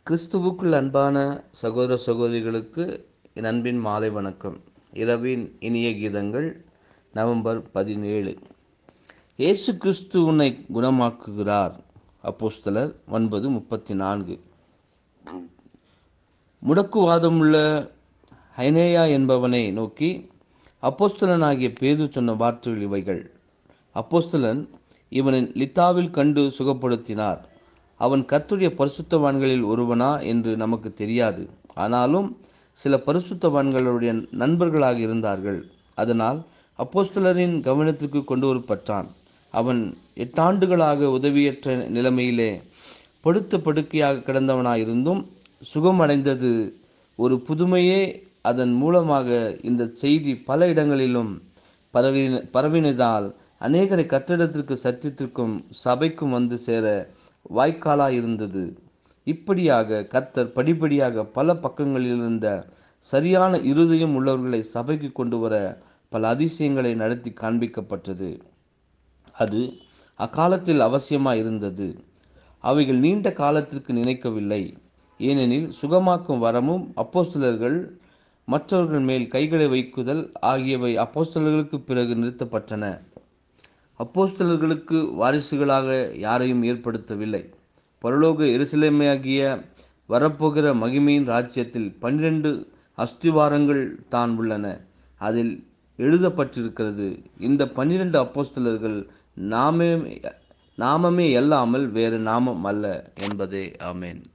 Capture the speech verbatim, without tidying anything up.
கிறிஸ்துவுக்குள் அன்பான சகோதர சகோதரிகளுக்கு என் அன்பின் மாலை வணக்கம். இரவின் இனிய கீதங்கள். நவம்பர் பதினேழு. இயேசு கிறிஸ்து உன்னை குணமாக்குகிறார். அப்போஸ்தலர் ஒன்பது முப்பத்தி நான்கு. முடக்குவாதமுள்ள ஹைனேயா என்பவனை நோக்கி அப்போஸ்தலனாகிய பேதுரு சொன்ன வார்த்தைகள் இவைகள். அப்போஸ்தலன் இவனை லித்தாவில் கண்டு சுகப்படுத்தினார். அவன் கர்த்தருடைய பரிசுத்தவான்களில் ஒருவனா என்று நமக்கு தெரியாது. ஆனாலும் சில பரிசுத்தவான்களுடைய நண்பர்களாக இருந்தார்கள். அதனால் அப்போஸ்தலரின் கவனத்திற்கு கொண்டு வரப்பட்டான். அவன் எட்டாண்டுகளாக உதவியற்ற நிலைமையிலே படுத்த படுக்கையாக கிடந்தவனாயிருந்தும் சுகமடைந்தது ஒரு புதுமையே. அதன் மூலமாக இந்த செய்தி பல இடங்களிலும் பரவி பரவினதால் அநேகரை கர்த்தரிடத்திற்கு சத்தியத்திற்கும் சபைக்கும் வந்து சேர வாய்க்காலாக இருந்தது. இப்படியாக கர்த்தர் படிப்படியாக பல பக்கங்களில் இருந்த சரியான இருதயம் உள்ளவர்களை சபைக்கு கொண்டு வர பல அதிசயங்களை நடத்தி காண்பிக்கப்பட்டது. அது அக்காலத்தில் அவசியமாக இருந்தது. அவைகள் நீண்ட காலத்திற்கு நினைக்கவில்லை. ஏனெனில் சுகமாக்கும் வரமும் அப்போஸ்தலர்கள் மற்றவர்கள் மேல் கைகளை வைக்குதல் ஆகியவை அப்போஸ்தலர்களுக்கு பிறகு நிறுத்தப்பட்டன. அப்போஸ்தலர்களுக்கு வாரிசுகளாக யாரையும் ஏற்படுத்தவில்லை. பரலோக எருசலேமாகிய வரப்போகிற மகிமையின் ராஜ்யத்தில் பன்னிரண்டு அஸ்திவாரங்கள் தான் உள்ளன. அதில் எழுதப்பட்டிருக்கிறது, இந்த பன்னிரண்டு அப்போஸ்தலர்கள் நாமே நாமமே அல்லாமல் வேறு நாமம் அல்ல என்பதே. ஆமேன்.